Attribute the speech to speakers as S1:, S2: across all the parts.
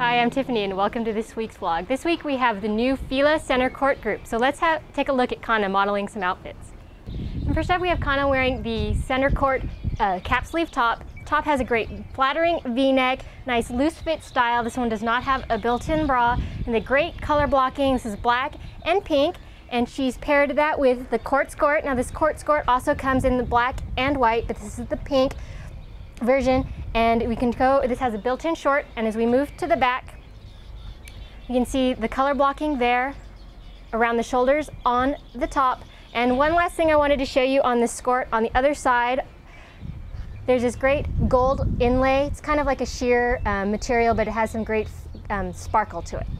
S1: Hi, I'm Tiffany and welcome to this week's vlog. This week we have the new Fila Center Court group, so let's take a look at Kana modeling some outfits. And first up we have Kana wearing the Center Court cap sleeve top. Top has a great flattering V-neck, nice loose fit style. This one does not have a built-in bra, and the great color blocking. This is black and pink, and she's paired that with the court skirt. Now this court skirt also comes in the black and white, but this is the pink version, and we can go, this has a built-in short, and as we move to the back you can see the color blocking there around the shoulders on the top. And one last thing I wanted to show you on this skirt, on the other side there's this great gold inlay. It's kind of like a sheer material, but it has some great sparkle to it.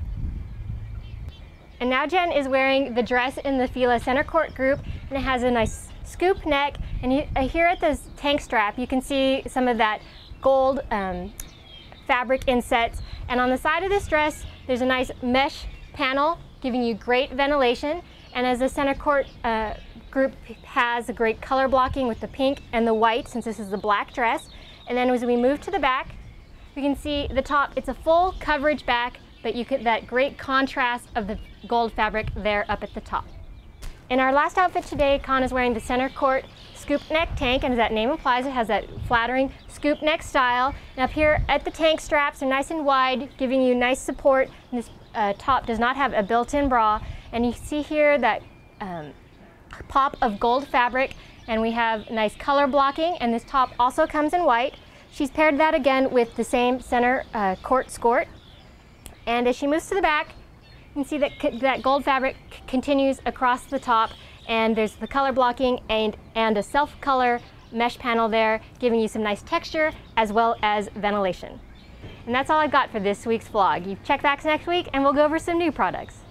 S1: And now Jen is wearing the dress in the Fila Center Court group, and it has a nice scoop neck, and here at the tank strap you can see some of that gold fabric insets, and on the side of this dress there's a nice mesh panel giving you great ventilation. And as the Center Court group has a great color blocking with the pink and the white, since this is the black dress. And then as we move to the back we can see the top, it's a full coverage back, but you get that great contrast of the gold fabric there up at the top. In our last outfit today, Kana's wearing the Center Court scoop neck tank, and as that name implies, it has that flattering scoop neck style. And up here at the tank straps are nice and wide, giving you nice support. And this top does not have a built-in bra, and you see here that pop of gold fabric, and we have nice color blocking, and this top also comes in white. She's paired that again with the same Center Court skirt, and as she moves to the back you can see that gold fabric continues across the top, and there's the color blocking and a self-color mesh panel there, giving you some nice texture as well as ventilation. And that's all I've got for this week's vlog. You check back next week and we'll go over some new products.